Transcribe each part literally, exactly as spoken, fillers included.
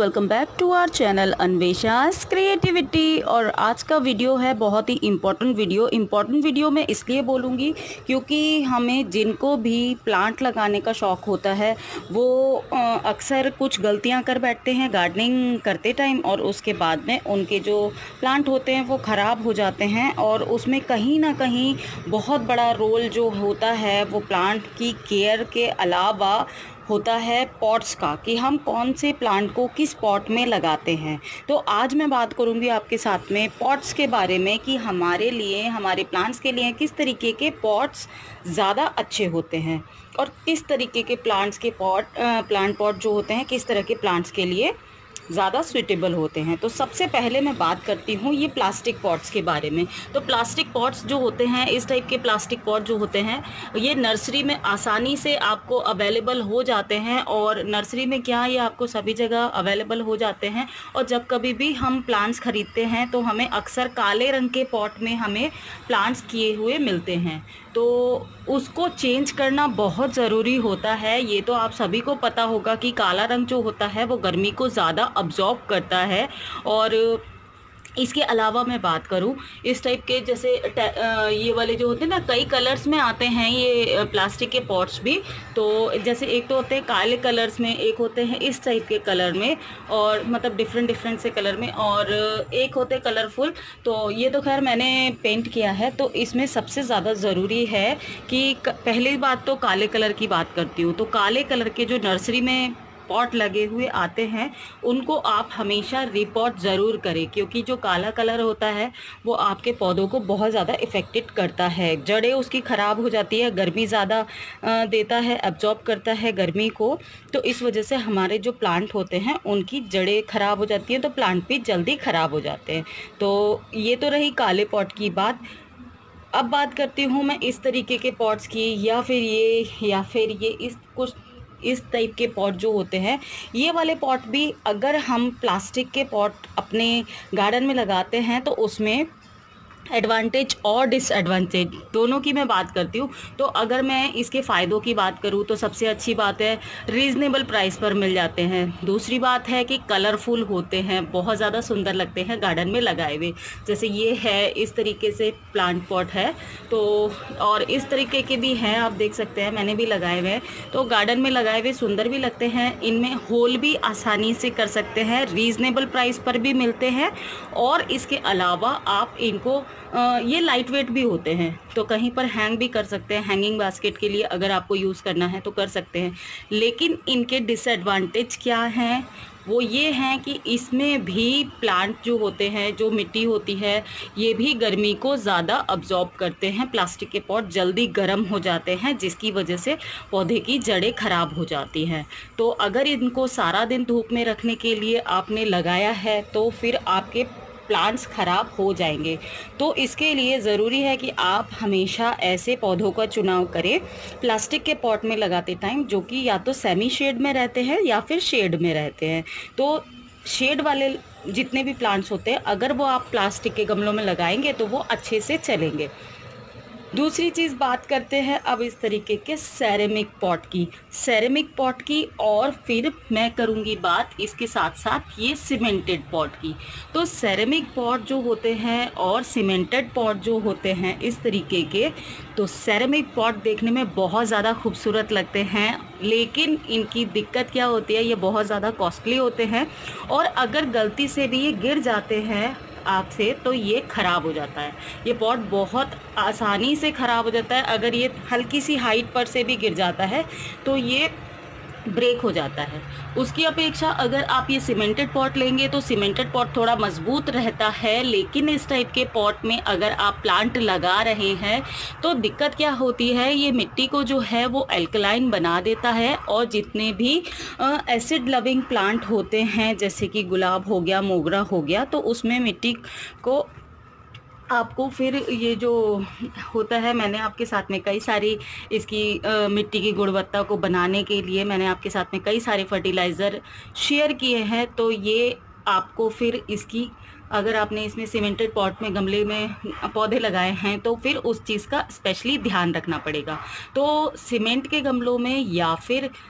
Welcome back to our channel Anvesha's creativity. और आज का वीडियो है बहुत ही इम्पोर्टेंट वीडियो। इम्पोर्टेंट वीडियो मैं इसलिए बोलूँगी क्योंकि हमें जिनको भी प्लांट लगाने का शौक़ होता है वो अक्सर कुछ गलतियां कर बैठते हैं गार्डनिंग करते टाइम, और उसके बाद में उनके जो प्लांट होते हैं वो ख़राब हो जाते हैं। और उसमें कहीं ना कहीं बहुत बड़ा रोल जो होता है वो प्लांट की केयर के अलावा होता है पॉट्स का, कि हम कौन से प्लांट को किस पॉट में लगाते हैं। तो आज मैं बात करूंगी आपके साथ में पॉट्स के बारे में कि हमारे लिए, हमारे प्लांट्स के लिए किस तरीके के पॉट्स ज़्यादा अच्छे होते हैं और किस तरीके के प्लांट्स के पॉट प्लांट पॉट जो होते हैं किस तरह के प्लांट्स के लिए ज़्यादा सूटेबल होते हैं। तो सबसे पहले मैं बात करती हूँ ये प्लास्टिक पॉट्स के बारे में। तो प्लास्टिक पॉट्स जो होते हैं, इस टाइप के प्लास्टिक पॉट जो होते हैं, ये नर्सरी में आसानी से आपको अवेलेबल हो जाते हैं। और नर्सरी में क्या, ये आपको सभी जगह अवेलेबल हो जाते हैं। और जब कभी भी हम प्लांट्स ख़रीदते हैं तो हमें अक्सर काले रंग के पॉट में हमें प्लांट्स किए हुए मिलते हैं, तो उसको चेंज करना बहुत ज़रूरी होता है। ये तो आप सभी को पता होगा कि काला रंग जो होता है वो गर्मी को ज़्यादा अब्जॉर्ब करता है। और इसके अलावा मैं बात करूं इस टाइप के, जैसे ये वाले जो होते हैं ना, कई कलर्स में आते हैं ये प्लास्टिक के पॉट्स भी। तो जैसे एक तो होते हैं काले कलर्स में, एक होते हैं इस टाइप के कलर में, और मतलब डिफरेंट डिफरेंट से कलर में, और एक होते हैं कलरफुल। तो ये तो खैर मैंने पेंट किया है। तो इसमें सबसे ज़्यादा ज़रूरी है कि पहली बात तो काले कलर की बात करती हूँ। तो काले कलर के जो नर्सरी में पॉट लगे हुए आते हैं उनको आप हमेशा रिपोर्ट ज़रूर करें, क्योंकि जो काला कलर होता है वो आपके पौधों को बहुत ज़्यादा इफ़ेक्टेड करता है। जड़ें उसकी ख़राब हो जाती है, गर्मी ज़्यादा देता है, एब्जॉर्ब करता है गर्मी को। तो इस वजह से हमारे जो प्लांट होते हैं उनकी जड़ें ख़राब हो जाती हैं, तो प्लांट भी जल्दी ख़राब हो जाते हैं। तो ये तो रही काले पॉट की बात। अब बात करती हूँ मैं इस तरीके के पॉट्स की, या फिर ये या फिर ये इस कुछ इस टाइप के पॉट जो होते हैं। ये वाले पॉट भी अगर हम प्लास्टिक के पॉट अपने गार्डन में लगाते हैं तो उसमें एडवांटेज और डिसएडवांटेज दोनों की मैं बात करती हूँ। तो अगर मैं इसके फ़ायदों की बात करूँ तो सबसे अच्छी बात है रीज़नेबल प्राइस पर मिल जाते हैं। दूसरी बात है कि कलरफुल होते हैं, बहुत ज़्यादा सुंदर लगते हैं गार्डन में लगाए हुए। जैसे ये है, इस तरीके से प्लांट पॉट है। तो और इस तरीके के भी हैं, आप देख सकते हैं, मैंने भी लगाए हुए हैं। तो गार्डन में लगाए हुए सुंदर भी लगते हैं। इनमें होल भी आसानी से कर सकते हैं, रीज़नेबल प्राइस पर भी मिलते हैं। और इसके अलावा आप इनको आ, ये लाइट वेट भी होते हैं, तो कहीं पर हैंग भी कर सकते हैं। हैंगिंग बास्केट के लिए अगर आपको यूज़ करना है तो कर सकते हैं। लेकिन इनके डिसएडवांटेज क्या हैं, वो ये हैं कि इसमें भी प्लांट जो होते हैं, जो मिट्टी होती है, ये भी गर्मी को ज़्यादा अब्जॉर्ब करते हैं। प्लास्टिक के पॉट जल्दी गर्म हो जाते हैं, जिसकी वजह से पौधे की जड़ें ख़राब हो जाती हैं। तो अगर इनको सारा दिन धूप में रखने के लिए आपने लगाया है तो फिर आपके प्लांट्स ख़राब हो जाएंगे। तो इसके लिए ज़रूरी है कि आप हमेशा ऐसे पौधों का चुनाव करें प्लास्टिक के पॉट में लगाते टाइम, जो कि या तो सेमी शेड में रहते हैं या फिर शेड में रहते हैं। तो शेड वाले जितने भी प्लांट्स होते हैं, अगर वो आप प्लास्टिक के गमलों में लगाएंगे तो वो अच्छे से चलेंगे। दूसरी चीज़ बात करते हैं अब इस तरीके के सेरेमिक पॉट की सेरेमिक पॉट की और फिर मैं करूँगी बात इसके साथ साथ ये सीमेंटेड पॉट की। तो सेरेमिक पॉट जो होते हैं और सीमेंटेड पॉट जो होते हैं इस तरीके के, तो सेरेमिक पॉट देखने में बहुत ज़्यादा खूबसूरत लगते हैं, लेकिन इनकी दिक्कत क्या होती है, ये बहुत ज़्यादा कॉस्टली होते हैं। और अगर गलती से भी ये गिर जाते हैं आपसे तो ये ख़राब हो जाता है। ये पॉट बहुत आसानी से ख़राब हो जाता है। अगर ये हल्की सी हाइट पर से भी गिर जाता है तो ये ब्रेक हो जाता है। उसकी अपेक्षा अगर आप ये सीमेंटेड पॉट लेंगे तो सीमेंटेड पॉट थोड़ा मजबूत रहता है। लेकिन इस टाइप के पॉट में अगर आप प्लांट लगा रहे हैं तो दिक्कत क्या होती है, ये मिट्टी को जो है वो एल्कलाइन बना देता है। और जितने भी एसिड लविंग प्लांट होते हैं, जैसे कि गुलाब हो गया, मोगरा हो गया, तो उसमें मिट्टी को आपको फिर ये जो होता है, मैंने आपके साथ में कई सारी इसकी आ, मिट्टी की गुणवत्ता को बनाने के लिए मैंने आपके साथ में कई सारे फर्टिलाइज़र शेयर किए हैं। तो ये आपको फिर इसकी, अगर आपने इसमें सीमेंटेड पॉट में गमले में पौधे लगाए हैं तो फिर उस चीज़ का स्पेशली ध्यान रखना पड़ेगा। तो सीमेंट के गमलों में या फिर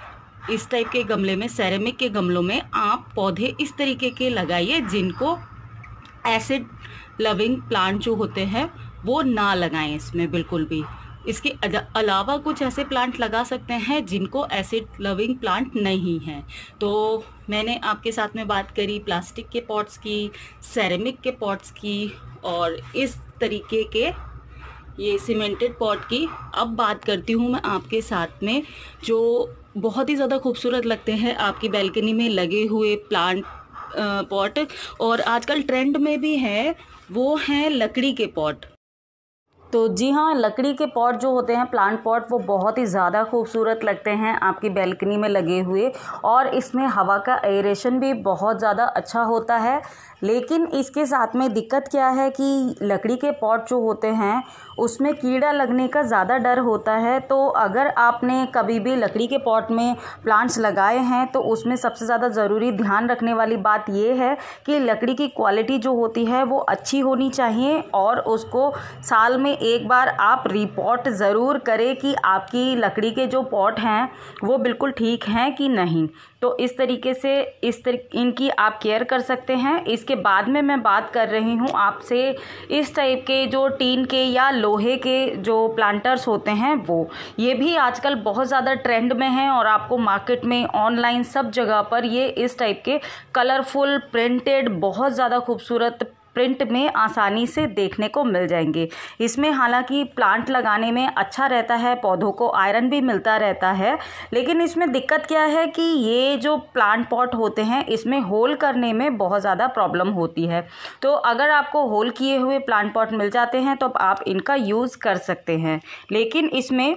इस टाइप के गमले में, सेरेमिक के गमलों में आप पौधे इस तरीके के लगाइए जिनको एसिड लविंग प्लांट जो होते हैं वो ना लगाएं इसमें बिल्कुल भी। इसके अलावा कुछ ऐसे प्लांट लगा सकते हैं जिनको एसिड लविंग प्लांट नहीं है। तो मैंने आपके साथ में बात करी प्लास्टिक के पॉट्स की, सेरेमिक के पॉट्स की और इस तरीके के ये सीमेंटेड पॉट की। अब बात करती हूँ मैं आपके साथ में जो बहुत ही ज़्यादा खूबसूरत लगते हैं आपकी बैल्कनी में लगे हुए प्लांट पॉट, और आजकल ट्रेंड में भी है, वो हैं लकड़ी के पॉट। तो जी हाँ, लकड़ी के पॉट जो होते हैं प्लांट पॉट, वो बहुत ही ज़्यादा खूबसूरत लगते हैं आपकी बैल्कनी में लगे हुए, और इसमें हवा का एयरेशन भी बहुत ज़्यादा अच्छा होता है। लेकिन इसके साथ में दिक्कत क्या है कि लकड़ी के पॉट जो होते हैं उसमें कीड़ा लगने का ज़्यादा डर होता है। तो अगर आपने कभी भी लकड़ी के पॉट में प्लांट्स लगाए हैं तो उसमें सबसे ज़्यादा ज़रूरी ध्यान रखने वाली बात ये है कि लकड़ी की क्वालिटी जो होती है वो अच्छी होनी चाहिए, और उसको साल में एक बार आप रिपोर्ट ज़रूर करें कि आपकी लकड़ी के जो पॉट हैं वो बिल्कुल ठीक हैं कि नहीं। तो इस तरीके से इस तरीके इनकी आप केयर कर सकते हैं। इसके बाद में मैं बात कर रही हूँ आपसे इस टाइप के जो टीन के या लोहे के जो प्लांटर्स होते हैं, वो ये भी आजकल बहुत ज़्यादा ट्रेंड में हैं, और आपको मार्केट में ऑनलाइन सब जगह पर ये इस टाइप के कलरफुल प्रिंटेड बहुत ज़्यादा खूबसूरत प्रिंट में आसानी से देखने को मिल जाएंगे। इसमें हालांकि प्लांट लगाने में अच्छा रहता है, पौधों को आयरन भी मिलता रहता है, लेकिन इसमें दिक्कत क्या है कि ये जो प्लांट पॉट होते हैं इसमें होल करने में बहुत ज़्यादा प्रॉब्लम होती है। तो अगर आपको होल किए हुए प्लांट पॉट मिल जाते हैं तो आप इनका यूज़ कर सकते हैं। लेकिन इसमें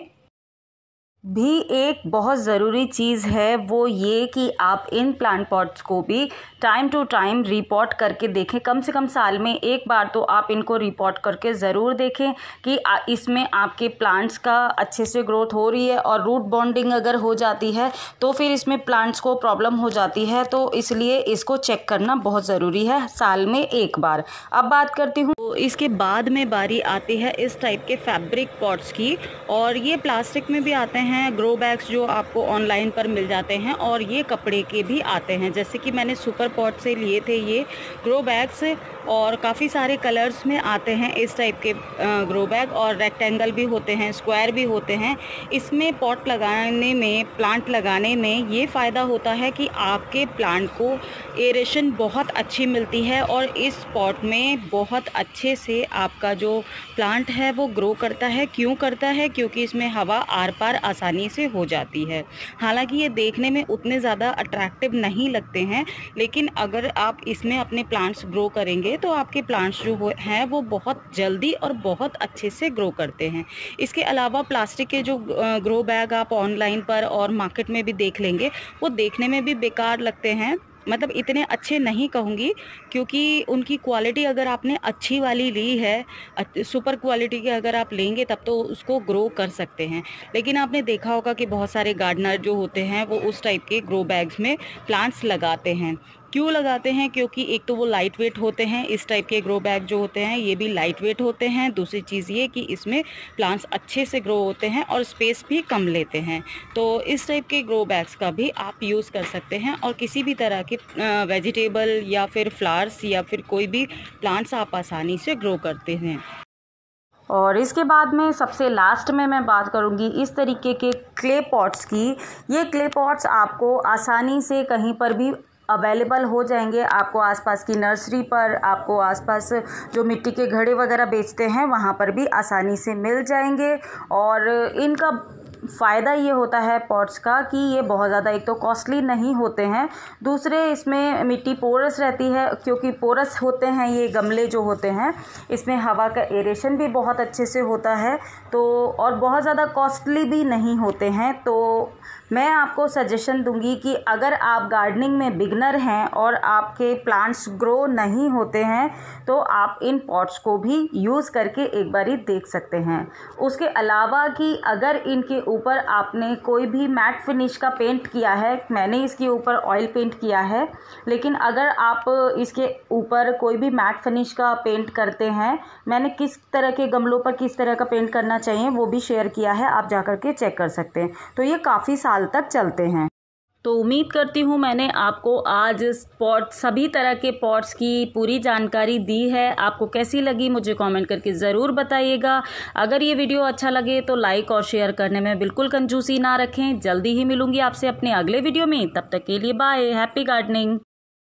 भी एक बहुत ज़रूरी चीज़ है, वो ये कि आप इन प्लांट पॉट्स को भी टाइम टू टाइम रिपोर्ट करके देखें। कम से कम साल में एक बार तो आप इनको रिपोर्ट करके ज़रूर देखें कि इसमें आपके प्लांट्स का अच्छे से ग्रोथ हो रही है, और रूट बॉन्डिंग अगर हो जाती है तो फिर इसमें प्लांट्स को प्रॉब्लम हो जाती है। तो इसलिए इसको चेक करना बहुत ज़रूरी है साल में एक बार। अब बात करती हूँ तो इसके बाद में बारी आती है इस टाइप के फैब्रिक पॉट्स की, और ये प्लास्टिक में भी आते हैं, ग्रो बैग्स जो आपको ऑनलाइन पर मिल जाते हैं, और ये कपड़े के भी आते हैं। जैसे कि मैंने सुपर पॉट से लिए थे ये ग्रो बैग्स, और काफ़ी सारे कलर्स में आते हैं इस टाइप के ग्रो बैग, और रेक्टेंगल भी होते हैं, स्क्वायर भी होते हैं। इसमें पॉट लगाने में, प्लांट लगाने में ये फ़ायदा होता है कि आपके प्लांट को एरेशन बहुत अच्छी मिलती है, और इस पॉट में बहुत अच्छे से आपका जो प्लांट है वो ग्रो करता है। क्यों करता है? क्योंकि इसमें हवा आर पार आसानी से हो जाती है। हालांकि ये देखने में उतने ज़्यादा अट्रैक्टिव नहीं लगते हैं, लेकिन अगर आप इसमें अपने प्लांट्स ग्रो करेंगे तो आपके प्लांट्स जो हैं वो बहुत जल्दी और बहुत अच्छे से ग्रो करते हैं। इसके अलावा प्लास्टिक के जो ग्रो बैग आप ऑनलाइन पर और मार्केट में भी देख लेंगे, वो देखने में भी बेकार लगते हैं, मतलब इतने अच्छे नहीं कहूँगी, क्योंकि उनकी क्वालिटी अगर आपने अच्छी वाली ली है, सुपर क्वालिटी के अगर आप लेंगे तब तो उसको ग्रो कर सकते हैं। लेकिन आपने देखा होगा कि बहुत सारे गार्डनर जो होते हैं वो उस टाइप के ग्रो बैग्स में प्लांट्स लगाते हैं। क्यों लगाते हैं? क्योंकि एक तो वो लाइट वेट होते हैं, इस टाइप के ग्रो बैग जो होते हैं ये भी लाइट वेट होते हैं। दूसरी चीज़ ये कि इसमें प्लांट्स अच्छे से ग्रो होते हैं और स्पेस भी कम लेते हैं। तो इस टाइप के ग्रो बैग्स का भी आप यूज़ कर सकते हैं, और किसी भी तरह के वेजिटेबल या फिर फ्लावर्स या फिर कोई भी प्लांट्स आप आसानी से ग्रो करते हैं। और इसके बाद में सबसे लास्ट में मैं बात करूंगी इस तरीके के क्ले पॉट्स की। ये क्ले पॉट्स आपको आसानी से कहीं पर भी अवेलेबल हो जाएंगे। आपको आसपास की नर्सरी पर, आपको आसपास जो मिट्टी के घड़े वगैरह बेचते हैं वहाँ पर भी आसानी से मिल जाएंगे। और इनका फ़ायदा ये होता है पॉट्स का कि ये बहुत ज़्यादा, एक तो कॉस्टली नहीं होते हैं, दूसरे इसमें मिट्टी पोरस रहती है, क्योंकि पोरस होते हैं ये गमले जो होते हैं, इसमें हवा का एरेशन भी बहुत अच्छे से होता है। तो और बहुत ज़्यादा कॉस्टली भी नहीं होते हैं। तो मैं आपको सजेशन दूंगी कि अगर आप गार्डनिंग में बिगनर हैं और आपके प्लांट्स ग्रो नहीं होते हैं तो आप इन पॉट्स को भी यूज़ करके एक बारी देख सकते हैं। उसके अलावा कि अगर इनके ऊपर आपने कोई भी मैट फिनिश का पेंट किया है, मैंने इसके ऊपर ऑयल पेंट किया है, लेकिन अगर आप इसके ऊपर कोई भी मैट फिनिश का पेंट करते हैं, मैंने किस तरह के गमलों पर किस तरह का पेंट करना चाहिए वो भी शेयर किया है, आप जाकर के चेक कर सकते हैं। तो ये काफ़ी साल तक चलते हैं। तो उम्मीद करती हूँ मैंने आपको आज पॉट सभी तरह के पॉट्स की पूरी जानकारी दी है। आपको कैसी लगी मुझे कमेंट करके ज़रूर बताइएगा। अगर ये वीडियो अच्छा लगे तो लाइक और शेयर करने में बिल्कुल कंजूसी ना रखें। जल्दी ही मिलूंगी आपसे अपने अगले वीडियो में, तब तक के लिए बाय, हैप्पी गार्डनिंग।